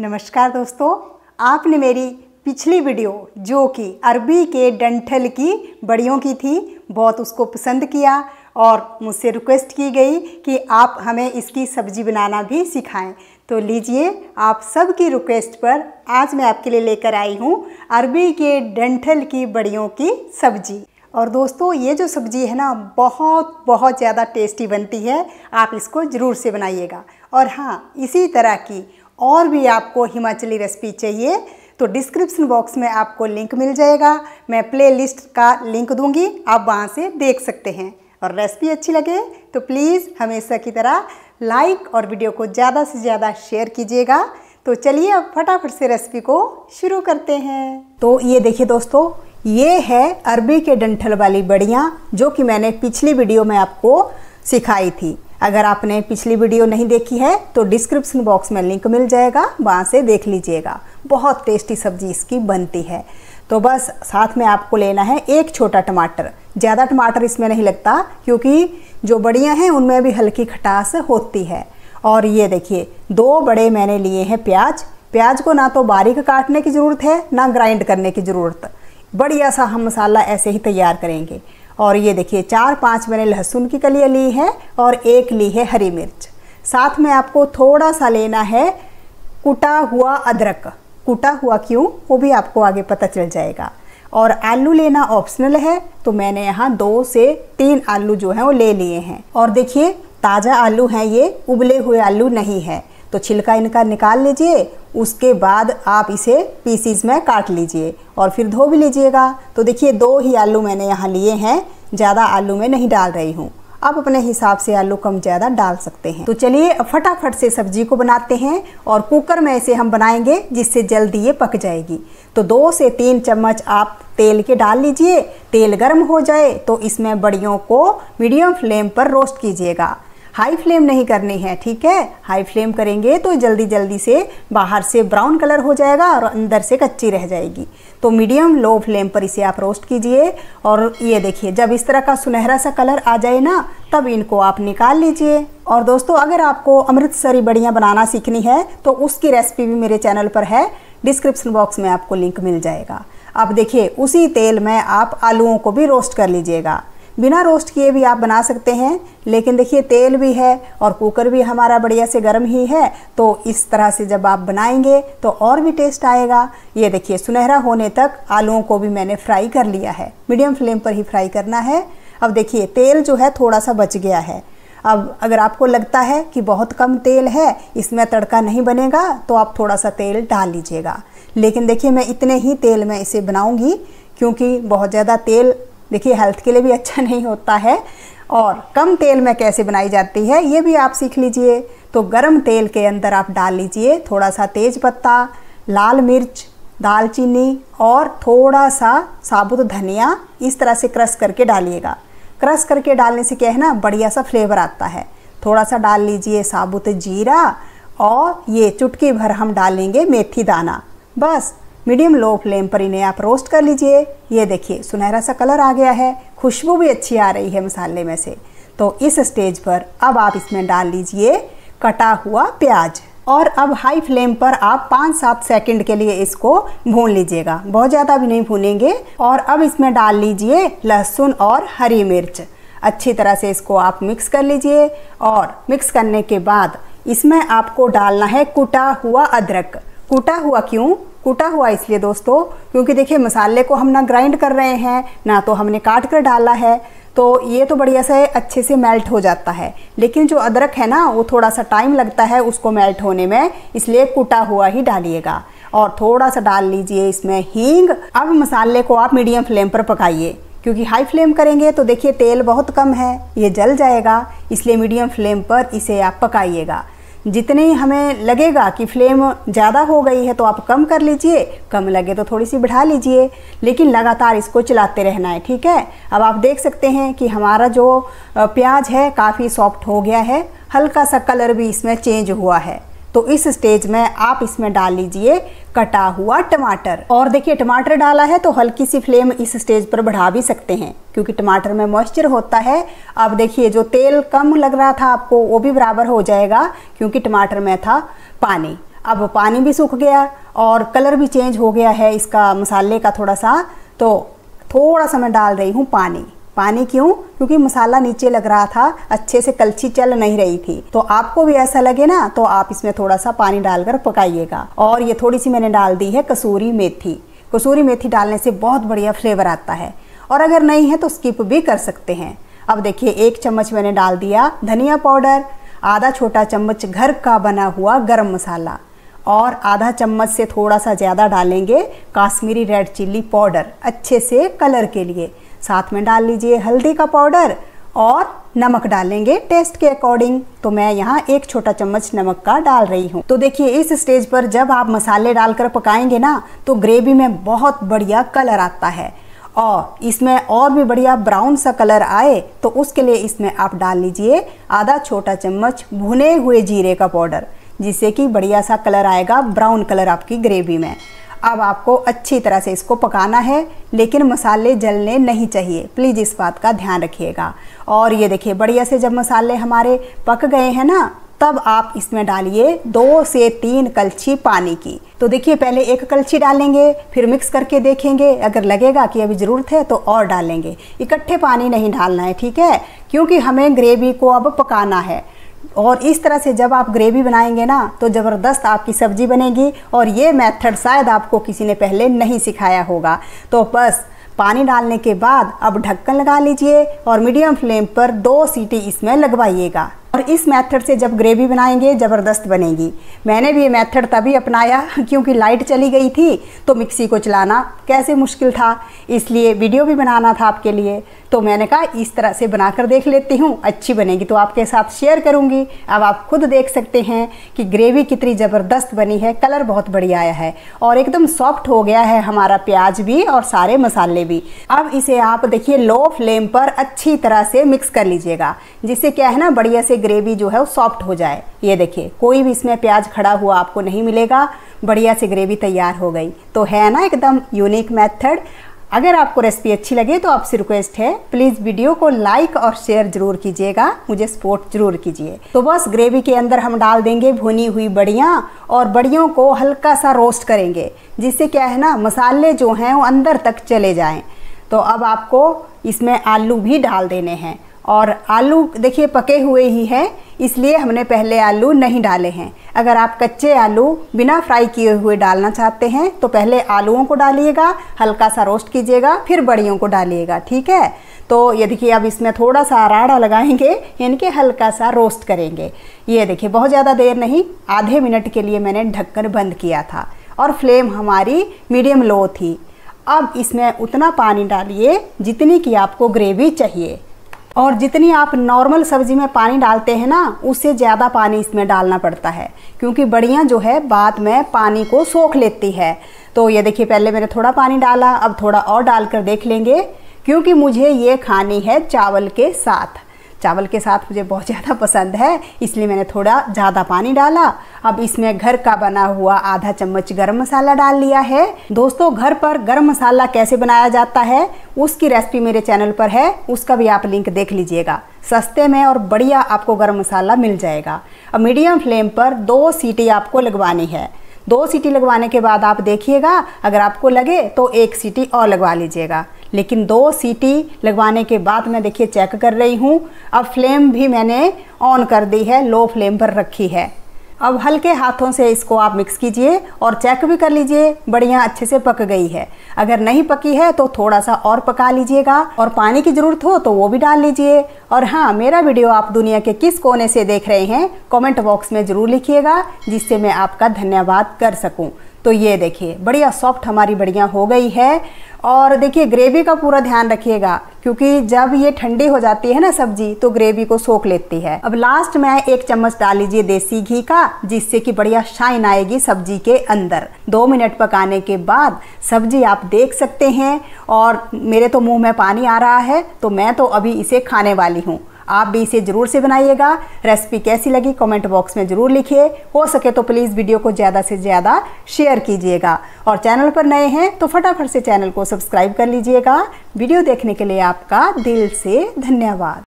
नमस्कार दोस्तों, आपने मेरी पिछली वीडियो जो कि अरबी के डंठल की बड़ियों की थी, बहुत उसको पसंद किया और मुझसे रिक्वेस्ट की गई कि आप हमें इसकी सब्ज़ी बनाना भी सिखाएं। तो लीजिए, आप सब की रिक्वेस्ट पर आज मैं आपके लिए लेकर आई हूँ अरबी के डंठल की बड़ियों की सब्ज़ी। और दोस्तों, ये जो सब्ज़ी है ना, बहुत ज़्यादा टेस्टी बनती है। आप इसको ज़रूर से बनाइएगा। और हाँ, इसी तरह की और भी आपको हिमाचली रेसिपी चाहिए तो डिस्क्रिप्शन बॉक्स में आपको लिंक मिल जाएगा। मैं प्लेलिस्ट का लिंक दूंगी, आप वहाँ से देख सकते हैं। और रेसिपी अच्छी लगे तो प्लीज़ हमेशा की तरह लाइक और वीडियो को ज़्यादा से ज़्यादा शेयर कीजिएगा। तो चलिए अब फटाफट से रेसिपी को शुरू करते हैं। तो ये देखिए दोस्तों, ये है अरबी के डंठल वाली बड़ियाँ जो कि मैंने पिछली वीडियो में आपको सिखाई थी। अगर आपने पिछली वीडियो नहीं देखी है तो डिस्क्रिप्शन बॉक्स में लिंक मिल जाएगा, वहाँ से देख लीजिएगा। बहुत टेस्टी सब्जी इसकी बनती है। तो बस साथ में आपको लेना है एक छोटा टमाटर। ज़्यादा टमाटर इसमें नहीं लगता क्योंकि जो बड़ियाँ हैं उनमें भी हल्की खटास होती है। और ये देखिए, 2 बड़े मैंने लिए हैं प्याज। प्याज को ना तो बारीक काटने की ज़रूरत है ना ग्राइंड करने की ज़रूरत, बढ़िया सा हम मसाला ऐसे ही तैयार करेंगे। और ये देखिए, 4-5 मैंने लहसुन की कलियाँ ली है और 1 ली है हरी मिर्च। साथ में आपको थोड़ा सा लेना है कुटा हुआ अदरक। कुटा हुआ क्यों, वो भी आपको आगे पता चल जाएगा। और आलू लेना ऑप्शनल है, तो मैंने यहाँ 2 से 3 आलू जो हैं वो ले लिए हैं। और देखिए, ताज़ा आलू हैं, ये उबले हुए आलू नहीं है। तो छिलका इनका निकाल लीजिए, उसके बाद आप इसे पीसीज में काट लीजिए और फिर धो भी लीजिएगा। तो देखिए, 2 ही आलू मैंने यहाँ लिए हैं, ज़्यादा आलू मैं नहीं डाल रही हूँ। आप अपने हिसाब से आलू कम ज़्यादा डाल सकते हैं। तो चलिए फटाफट से सब्जी को बनाते हैं। और कुकर में इसे हम बनाएंगे जिससे जल्दी ये पक जाएगी। तो 2 से 3 चम्मच आप तेल के डाल लीजिए। तेल गर्म हो जाए तो इसमें बड़ियों को मीडियम फ्लेम पर रोस्ट कीजिएगा। हाई फ्लेम नहीं करनी है, ठीक है। हाई फ्लेम करेंगे तो जल्दी से बाहर से ब्राउन कलर हो जाएगा और अंदर से कच्ची रह जाएगी। तो मीडियम लो फ्लेम पर इसे आप रोस्ट कीजिए। और ये देखिए, जब इस तरह का सुनहरा सा कलर आ जाए ना, तब इनको आप निकाल लीजिए। और दोस्तों, अगर आपको अमृतसरी बड़ियाँ बनाना सीखनी है तो उसकी रेसिपी भी मेरे चैनल पर है, डिस्क्रिप्शन बॉक्स में आपको लिंक मिल जाएगा। अब देखिए, उसी तेल में आप आलूओं को भी रोस्ट कर लीजिएगा। बिना रोस्ट किए भी आप बना सकते हैं, लेकिन देखिए तेल भी है और कुकर भी हमारा बढ़िया से गर्म ही है। तो इस तरह से जब आप बनाएंगे तो और भी टेस्ट आएगा। ये देखिए, सुनहरा होने तक आलूओं को भी मैंने फ्राई कर लिया है। मीडियम फ्लेम पर ही फ्राई करना है। अब देखिए, तेल जो है थोड़ा सा बच गया है। अब अगर आपको लगता है कि बहुत कम तेल है, इसमें तड़का नहीं बनेगा, तो आप थोड़ा सा तेल डाल लीजिएगा। लेकिन देखिए, मैं इतने ही तेल में इसे बनाऊँगी क्योंकि बहुत ज़्यादा तेल देखिए हेल्थ के लिए भी अच्छा नहीं होता है। और कम तेल में कैसे बनाई जाती है ये भी आप सीख लीजिए। तो गरम तेल के अंदर आप डाल लीजिए थोड़ा सा तेज पत्ता, लाल मिर्च, दालचीनी और थोड़ा सा साबुत धनिया। इस तरह से क्रश करके डालिएगा। क्रश करके डालने से क्या है ना, बढ़िया सा फ्लेवर आता है। थोड़ा सा डाल लीजिए साबुत जीरा और ये चुटकी भर हम डालेंगे मेथी दाना। बस मीडियम लो फ्लेम पर इन्हें आप रोस्ट कर लीजिए। ये देखिए, सुनहरा सा कलर आ गया है, खुशबू भी अच्छी आ रही है मसाले में से। तो इस स्टेज पर अब आप इसमें डाल लीजिए कटा हुआ प्याज। और अब हाई फ्लेम पर आप 5-7 सेकंड के लिए इसको भून लीजिएगा, बहुत ज़्यादा भी नहीं भूनेंगे। और अब इसमें डाल लीजिए लहसुन और हरी मिर्च। अच्छी तरह से इसको आप मिक्स कर लीजिए। और मिक्स करने के बाद इसमें आपको डालना है कुटा हुआ अदरक। कुटा हुआ क्यों, कूटा हुआ इसलिए दोस्तों क्योंकि देखिए, मसाले को हम ना ग्राइंड कर रहे हैं ना तो हमने काट कर डाला है। तो ये तो बढ़िया से अच्छे से मेल्ट हो जाता है, लेकिन जो अदरक है ना, वो थोड़ा सा टाइम लगता है उसको मेल्ट होने में, इसलिए कूटा हुआ ही डालिएगा। और थोड़ा सा डाल लीजिए इसमें हींग। अब मसाले को आप मीडियम फ्लेम पर पकाइए, क्योंकि हाई फ्लेम करेंगे तो देखिए तेल बहुत कम है, ये जल जाएगा। इसलिए मीडियम फ्लेम पर इसे आप पकाइएगा। जितने हमें लगेगा कि फ्लेम ज़्यादा हो गई है तो आप कम कर लीजिए, कम लगे तो थोड़ी सी बढ़ा लीजिए, लेकिन लगातार इसको चलाते रहना है, ठीक है। अब आप देख सकते हैं कि हमारा जो प्याज है काफ़ी सॉफ्ट हो गया है, हल्का सा कलर भी इसमें चेंज हुआ है। तो इस स्टेज में आप इसमें डाल लीजिए कटा हुआ टमाटर। और देखिए, टमाटर डाला है तो हल्की सी फ्लेम इस स्टेज पर बढ़ा भी सकते हैं क्योंकि टमाटर में मॉइस्चर होता है। अब देखिए, जो तेल कम लग रहा था आपको वो भी बराबर हो जाएगा क्योंकि टमाटर में था पानी। अब पानी भी सूख गया और कलर भी चेंज हो गया है इसका मसाले का थोड़ा सा। तो थोड़ा सा मैं डाल रही हूँ पानी। पानी क्यों? क्योंकि मसाला नीचे लग रहा था, अच्छे से कलछी चल नहीं रही थी। तो आपको भी ऐसा लगे ना तो आप इसमें थोड़ा सा पानी डालकर पकाइएगा। और ये थोड़ी सी मैंने डाल दी है कसूरी मेथी। कसूरी मेथी डालने से बहुत बढ़िया फ्लेवर आता है, और अगर नहीं है तो स्किप भी कर सकते हैं। अब देखिए 1 चम्मच मैंने डाल दिया धनिया पाउडर, आधा छोटा चम्मच घर का बना हुआ गरम मसाला, और आधा चम्मच से थोड़ा सा ज़्यादा डालेंगे काश्मीरी रेड चिल्ली पाउडर अच्छे से कलर के लिए। साथ में डाल लीजिए हल्दी का पाउडर और नमक डालेंगे टेस्ट के अकॉर्डिंग। तो मैं यहाँ 1 छोटा चम्मच नमक का डाल रही हूँ। तो देखिए इस स्टेज पर जब आप मसाले डालकर पकाएंगे ना तो ग्रेवी में बहुत बढ़िया कलर आता है, और इसमें और भी बढ़िया ब्राउन सा कलर आए तो उसके लिए इसमें आप डाल लीजिए आधा छोटा चम्मच भुने हुए जीरे का पाउडर, जिससे कि बढ़िया सा कलर आएगा, ब्राउन कलर आपकी ग्रेवी में। अब आपको अच्छी तरह से इसको पकाना है, लेकिन मसाले जलने नहीं चाहिए, प्लीज़ इस बात का ध्यान रखिएगा। और ये देखिए बढ़िया से जब मसाले हमारे पक गए हैं ना, तब आप इसमें डालिए 2 से 3 कलछी पानी की। तो देखिए पहले 1 कलछी डालेंगे, फिर मिक्स करके देखेंगे, अगर लगेगा कि अभी ज़रूरत है तो और डालेंगे। इकट्ठे पानी नहीं डालना है, ठीक है, क्योंकि हमें ग्रेवी को अब पकाना है। और इस तरह से जब आप ग्रेवी बनाएंगे ना तो ज़बरदस्त आपकी सब्ज़ी बनेगी। और ये मेथड शायद आपको किसी ने पहले नहीं सिखाया होगा। तो बस पानी डालने के बाद अब ढक्कन लगा लीजिए और मीडियम फ्लेम पर 2 सीटी इसमें लगवाइएगा। और इस मेथड से जब ग्रेवी बनाएंगे ज़बरदस्त बनेगी। मैंने भी ये मेथड तभी अपनाया क्योंकि लाइट चली गई थी तो मिक्सी को चलाना कैसे मुश्किल था, इसलिए वीडियो भी बनाना था आपके लिए। तो मैंने कहा इस तरह से बनाकर देख लेती हूँ, अच्छी बनेगी तो आपके साथ शेयर करूँगी। अब आप खुद देख सकते हैं कि ग्रेवी कितनी ज़बरदस्त बनी है, कलर बहुत बढ़िया आया है और एकदम सॉफ्ट हो गया है हमारा प्याज भी और सारे मसाले भी। अब इसे आप देखिए लो फ्लेम पर अच्छी तरह से मिक्स कर लीजिएगा, जिससे क्या है ना बढ़िया से ग्रेवी जो है वो सॉफ्ट हो जाए। ये देखिए कोई भी इसमें प्याज खड़ा हुआ आपको नहीं मिलेगा, बढ़िया से ग्रेवी तैयार हो गई। तो है ना एकदम यूनिक मेथड। अगर आपको रेसिपी अच्छी लगे तो आपसे रिक्वेस्ट है प्लीज़ वीडियो को लाइक और शेयर जरूर कीजिएगा, मुझे सपोर्ट जरूर कीजिए। तो बस ग्रेवी के अंदर हम डाल देंगे भुनी हुई बड़ियाँ और बड़ियों को हल्का सा रोस्ट करेंगे, जिससे क्या है ना मसाले जो हैं वो अंदर तक चले जाएं। तो अब आपको इसमें आलू भी डाल देने हैं, और आलू देखिए पके हुए ही हैं, इसलिए हमने पहले आलू नहीं डाले हैं। अगर आप कच्चे आलू बिना फ्राई किए हुए डालना चाहते हैं तो पहले आलूओं को डालिएगा, हल्का सा रोस्ट कीजिएगा, फिर बड़ियों को डालिएगा, ठीक है। तो ये देखिए अब इसमें थोड़ा सा राड़ा लगाएंगे, यानी कि हल्का सा रोस्ट करेंगे। ये देखिए बहुत ज़्यादा देर नहीं, आधे मिनट के लिए मैंने ढक्कन बंद किया था और फ्लेम हमारी मीडियम लो थी। अब इसमें उतना पानी डालिए जितनी कि आपको ग्रेवी चाहिए, और जितनी आप नॉर्मल सब्ज़ी में पानी डालते हैं ना उससे ज़्यादा पानी इसमें डालना पड़ता है, क्योंकि बड़ियाँ जो है बाद में पानी को सोख लेती है। तो ये देखिए पहले मैंने थोड़ा पानी डाला, अब थोड़ा और डालकर देख लेंगे, क्योंकि मुझे ये खानी है चावल के साथ। चावल के साथ मुझे बहुत ज़्यादा पसंद है, इसलिए मैंने थोड़ा ज़्यादा पानी डाला। अब इसमें घर का बना हुआ आधा चम्मच गरम मसाला डाल लिया है। दोस्तों घर पर गरम मसाला कैसे बनाया जाता है उसकी रेसिपी मेरे चैनल पर है, उसका भी आप लिंक देख लीजिएगा। सस्ते में और बढ़िया आपको गरम मसाला मिल जाएगा। अब मीडियम फ्लेम पर 2 सीटी आपको लगवानी है। 2 सीटी लगवाने के बाद आप देखिएगा, अगर आपको लगे तो 1 सीटी और लगवा लीजिएगा। लेकिन 2 सीटी लगवाने के बाद मैं देखिए चेक कर रही हूँ। अब फ्लेम भी मैंने ऑन कर दी है, लो फ्लेम पर रखी है। अब हल्के हाथों से इसको आप मिक्स कीजिए और चेक भी कर लीजिए बढ़िया अच्छे से पक गई है। अगर नहीं पकी है तो थोड़ा सा और पका लीजिएगा, और पानी की ज़रूरत हो तो वो भी डाल लीजिए। और हाँ, मेरा वीडियो आप दुनिया के किस कोने से देख रहे हैं कमेंट बॉक्स में ज़रूर लिखिएगा, जिससे मैं आपका धन्यवाद कर सकूं। तो ये देखिए बढ़िया सॉफ्ट हमारी बढ़िया हो गई है। और देखिए ग्रेवी का पूरा ध्यान रखिएगा, क्योंकि जब ये ठंडी हो जाती है ना सब्जी तो ग्रेवी को सोख लेती है। अब लास्ट में 1 चम्मच डाल लीजिए देसी घी का, जिससे कि बढ़िया शाइन आएगी सब्जी के अंदर। 2 मिनट पकाने के बाद सब्जी आप देख सकते हैं, और मेरे तो मुंह में पानी आ रहा है, तो मैं तो अभी इसे खाने वाली हूँ। आप भी इसे ज़रूर से बनाइएगा। रेसिपी कैसी लगी कमेंट बॉक्स में ज़रूर लिखिए। हो सके तो प्लीज़ वीडियो को ज़्यादा से ज़्यादा शेयर कीजिएगा, और चैनल पर नए हैं तो फटाफट से चैनल को सब्सक्राइब कर लीजिएगा। वीडियो देखने के लिए आपका दिल से धन्यवाद।